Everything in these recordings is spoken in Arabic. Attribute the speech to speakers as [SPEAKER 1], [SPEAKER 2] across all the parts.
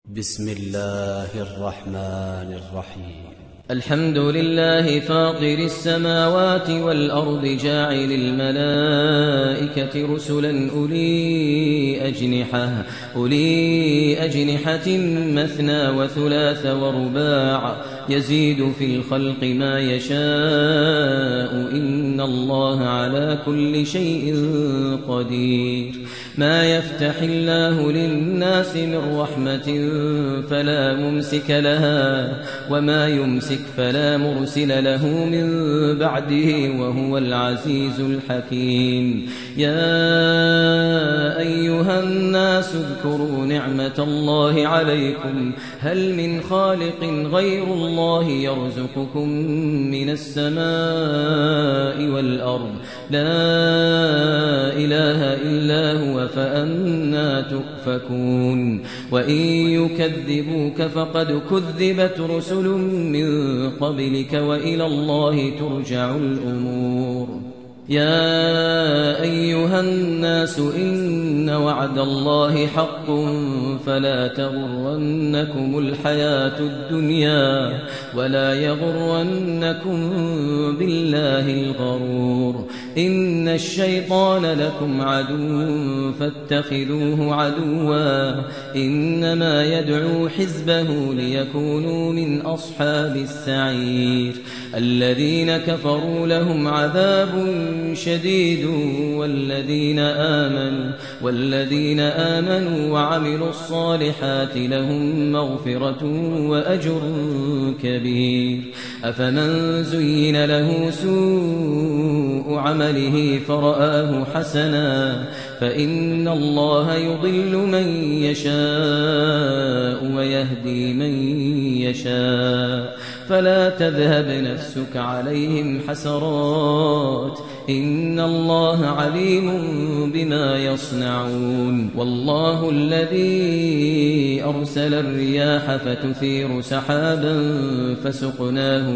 [SPEAKER 1] بسم الله الرحمن الرحيم.
[SPEAKER 2] الحمد لله فاطر السماوات والأرض جاعل الملائكة رسلا أولي أجنحة مثنى وثلاث ورباع يزيد في الخلق ما يشاء إن الله على كل شيء قدير. ما يفتح الله للناس من رحمة فلا ممسك لها وما يمسك فلا مرسل له من بعده وهو العزيز الحكيم. يا أيها الناس اذكروا نعمة الله عليكم هل من خالق غير الله يرزقكم من السماء والأرض لا إله إلا هو فأنى تؤفكون. وإن يكذبوك فقد كذبت رسل من قبلك وإلى الله ترجع الأمور. يا أيها الناس إن وعد الله حق فلا تغرنكم الحياة الدنيا ولا يغرنكم بالله الغرور. إن الشيطان لكم عدو فاتخذوه عدوا إنما يدعو حزبه ليكونوا من أصحاب السعير. الذين كفروا لهم عذاب شديد والذين آمنوا وعملوا الصالحات لهم مغفرة وأجر كبير. أفمن زين له سوء عمله فرآه حسنا فإن الله يضل من يشاء ويهدي من يشاء فلا تذهب نفسك عليهم حسرات إن الله عليم بما يصنعون. والله الذي أرسل الرياح فتثير سحابا فسقناه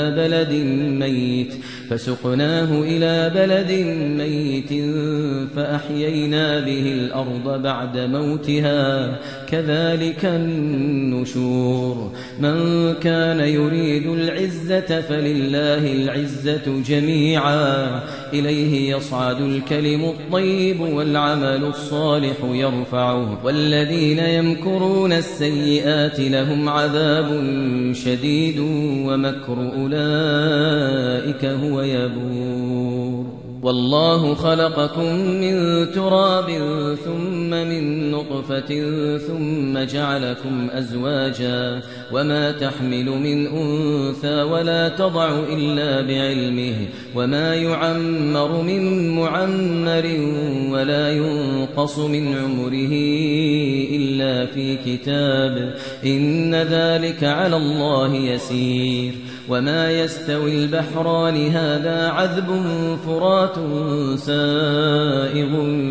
[SPEAKER 2] إلى بلد ميت فأحيينا به الأرض بعد موتها كذلك النشور. من كان يريد العزة فلله العزة جميعا إليه يصعد الكلم الطيب والعمل الصالح يرفعه والذين يمكرون السيئات لهم عذاب شديد ومكر أولئك هو يبور. والله خلقكم من تراب ثم من نطفة ثم جعلكم أزواجا وما تحمل من أنثى ولا تضع إلا بعلمه وما يعمر من معمر ولا ينقص من عمره إلا في كتاب إن ذلك على الله يسير. وما يستوي البحران هذا عذب فرات سائغ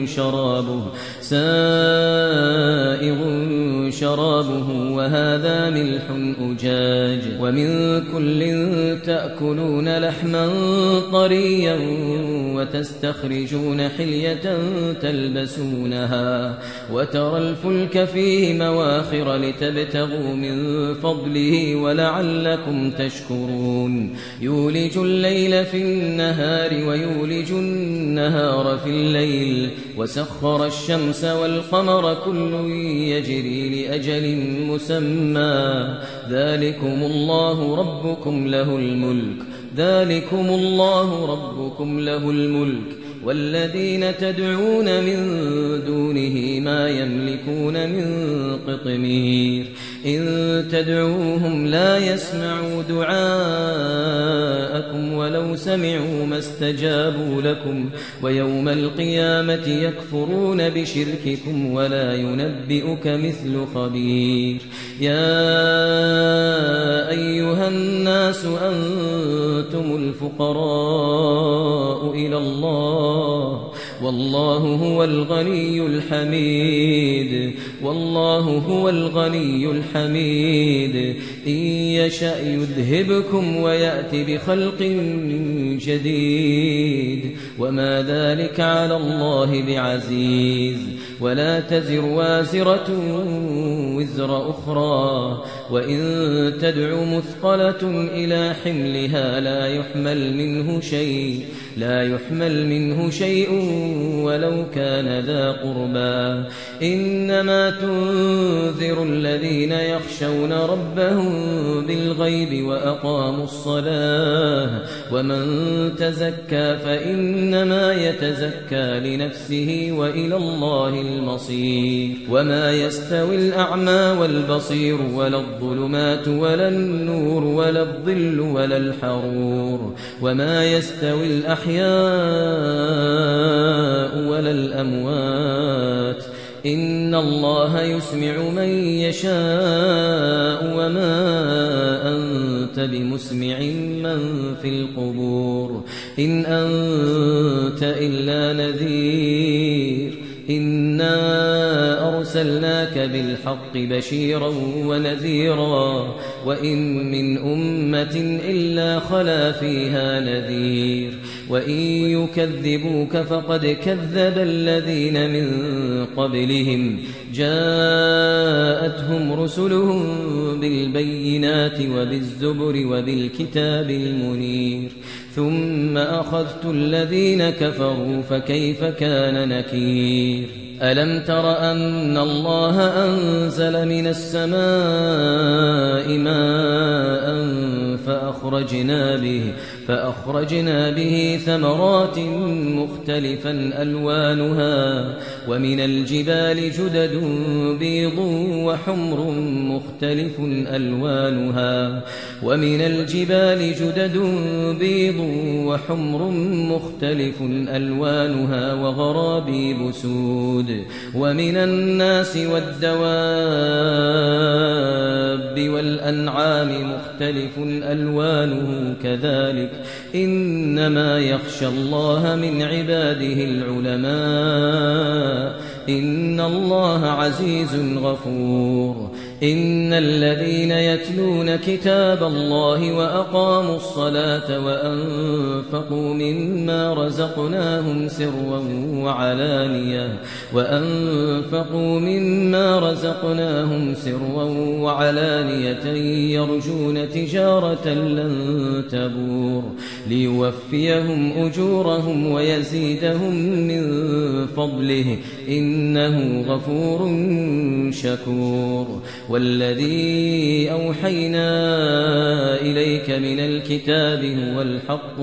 [SPEAKER 2] شرابه وهذا ملح أجاج ومن كل تأكلون لحما طريا وتستخرجون حلية تلبسونها وترى الفلك فيه مواخر لتبتغوا من فضله ولعلكم تشكرون. يولج الليل في النهار ويولج النهار في الليل وسخر الشمس والقمر كل يجري لأجل مسمى ذلكم الله ربكم له الملك والذين تدعون من دونه ما يملكون من قطمير. إن تدعوهم لا يسمعوا دعاءكم ولو سمعوا ما استجابوا لكم ويوم القيامة يكفرون بشرككم ولا ينبئك مثل خبير. يا أيها الناس أنتم الفقراء إلى الله والله هو الغني الحميد. إن يشأ يذهبكم ويأتي بخلق جديد وما ذلك على الله بعزيز. ولا تزر وازرة وزر أخرى وإن تدع مثقلة إلى حملها لا يحمل منه شيء ولو كان ذا قربى إنما تنذر الذين يخشون ربهم بالغيب وأقاموا الصلاة ومن تزكى فإنما يتزكى لنفسه وإلى الله المصير وما يستوي الأعمى والبصير ولا الظلمات ولا النور ولا الظل ولا الحرور وما يستوي الأحياء ولا الأموات إن الله يسمع من يشاء وما أنت بمسمع من في القبور إن أنت إلا نذير إنا أرسلناك بالحق بشيرا ونذيرا وإن من أمة إلا خلا فيها نذير وإن يكذبوك فقد كذب الذين من قبلهم جاءتهم رسلهم بالبينات وبالزبر وبالكتاب المنير ثم أخذت الذين كفروا فكيف كان نكير ألم تر أن الله أنزل من السماء ماء فأخرجنا به ثمرات مختلفا ألوانها ومن الجبال جدد بيض وحمر مختلف ألوانها وغرابيب سود ومن الناس والدواب والأنعام مختلف ألوانه كذلك إنما يخشى الله من عباده العلماء إن الله عزيز غفور إن الذين يتلون كتاب الله وأقاموا الصلاة وأنفقوا مما رزقناهم سرا وعلانية يرجون تجارة لن تبور ليوفيهم أجورهم ويزيدهم من فضله إنه غفور شكور والذي أوحينا إليك من الكتاب هو الحق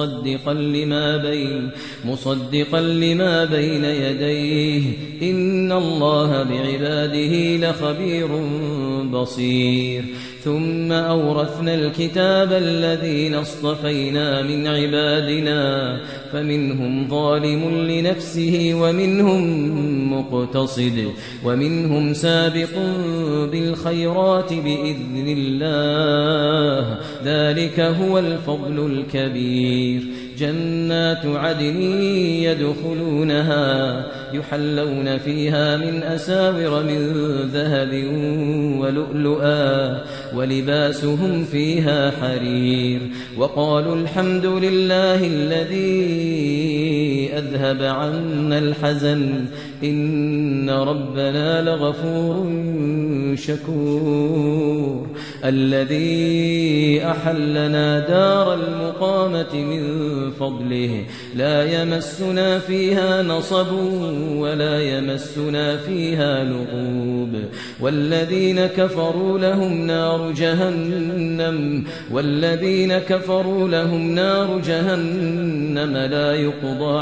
[SPEAKER 2] مصدقا لما بين يديه إن الله بعباده لخبير بصير ثم أورثنا الكتاب الذين اصطفينا من عبادنا فمنهم ظالم لنفسه ومنهم مقتصد ومنهم سابق بالخيرات بإذن الله ذلك هو الفضل الكبير جنات عدن يدخلونها يحلون فيها من أساور من ذهب ولؤلؤا ولباسهم فيها حرير وقالوا الحمد لله الذي أذهب عنا الحزن إن ربنا لغفور شكور الذي أحلنا دار المقامة من فضله لا يمسنا فيها نصب ولا يمسنا فيها لغوب والذين كفروا لهم نار جهنم لا يقضى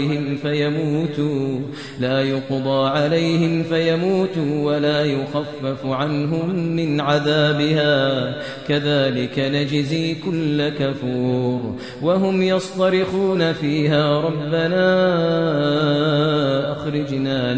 [SPEAKER 2] عليهم فيموتوا ولا يخفف عنهم من عذابها كذلك نجزي كل كفور وهم يصطرخون فيها ربنا أخرجنا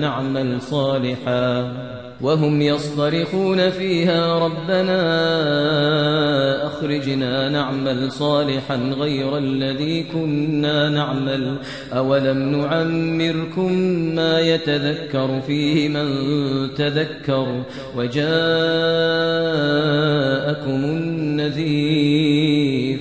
[SPEAKER 2] نعمل صالحا غير الذي كنا نعمل أولم نعمركم ما يتذكر فيه من تذكر وجاءكم النذير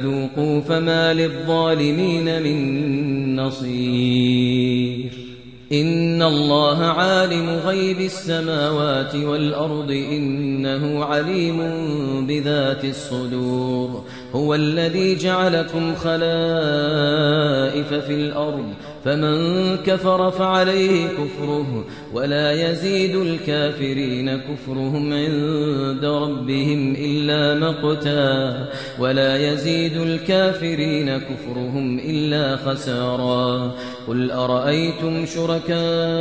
[SPEAKER 2] فذوقوا فما للظالمين من نصير إن الله عالم غيب السماوات والأرض إنه عليم بذات الصدور هو الذي جعلكم خلائف في الأرض فمن كفر فعليه كفره ولا يزيد الكافرين كفرهم عند ربهم إلا مقتا ولا يزيد الكافرين كفرهم إلا خسارا قل أرأيتم شركاءكم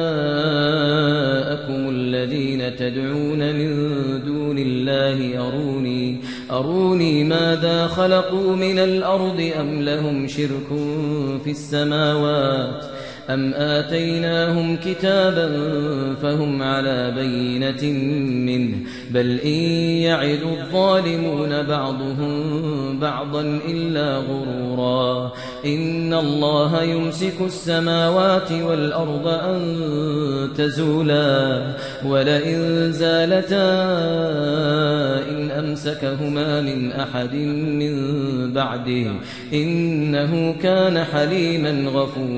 [SPEAKER 2] الذين تدعون من دون الله أروني ماذا خلقوا من الأرض أم لهم شرك في السماوات أم آتيناهم كتابا فهم على بينة منه بل إن يعد الظالمون بعضهم بعضا إلا غرورا إن الله يمسك السماوات والأرض أن تزولا ولئن زالتا إن أمسكهما من أحد من بعده إنه كان حليما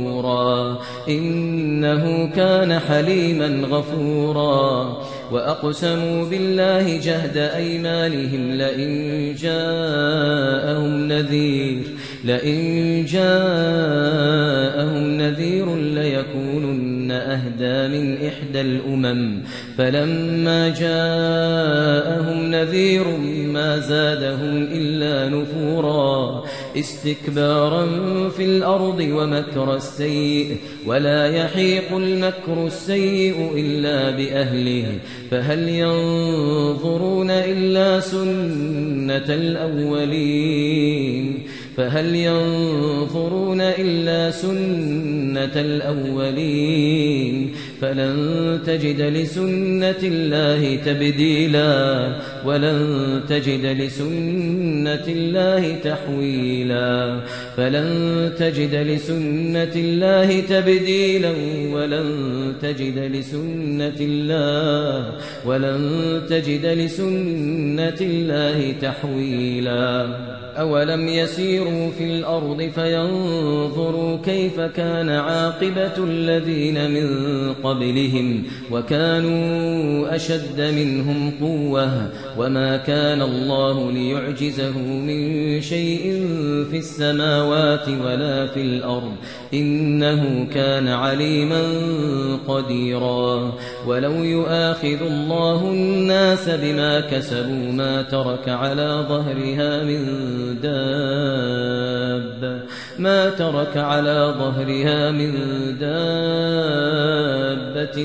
[SPEAKER 2] غفورا وأقسموا بالله جهد أيمانهم لئن جاءهم نذير ليكونن أهدى من إحدى الأمم فلما جاءهم نذير ما زادهم إلا نفورا استكبارا في الأرض ومكر السيء ولا يحيق المكر السيء إلا بأهله فهل ينظرون إلا سنة الأولين فلن تجد لسنة الله تبديلا ولن تجد لسنة الله تحويلا فلن تجد لسنة الله تبديلا ولن تجد لسنة الله تحويلا أولم يسيروا في الأرض فينظروا كيف كان عاقبة الذين من قبلهم وكانوا أشد منهم قوة وما كان الله ليعجزه من شيء في السماوات ولا في الأرض إنه كان عليما قديرا ولو يؤاخذ الله الناس بما كسبوا ما ترك على ظهرها من دابة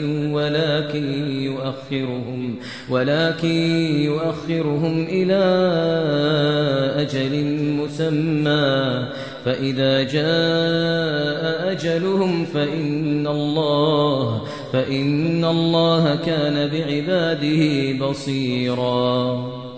[SPEAKER 2] ولكن يؤخرهم إلى أجل مسمى فإذا جاء أجلهم فإن الله كان بعباده بصيرا